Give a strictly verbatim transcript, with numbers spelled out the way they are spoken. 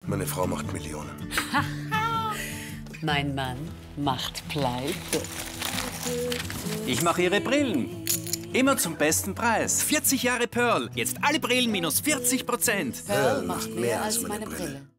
Meine Frau macht Millionen. Mein Mann macht Pleite. Ich mache Ihre Brillen. Immer zum besten Preis. vierzig Jahre Pearl. Jetzt alle Brillen minus vierzig Prozent. Pearl macht mehr als meine Brille.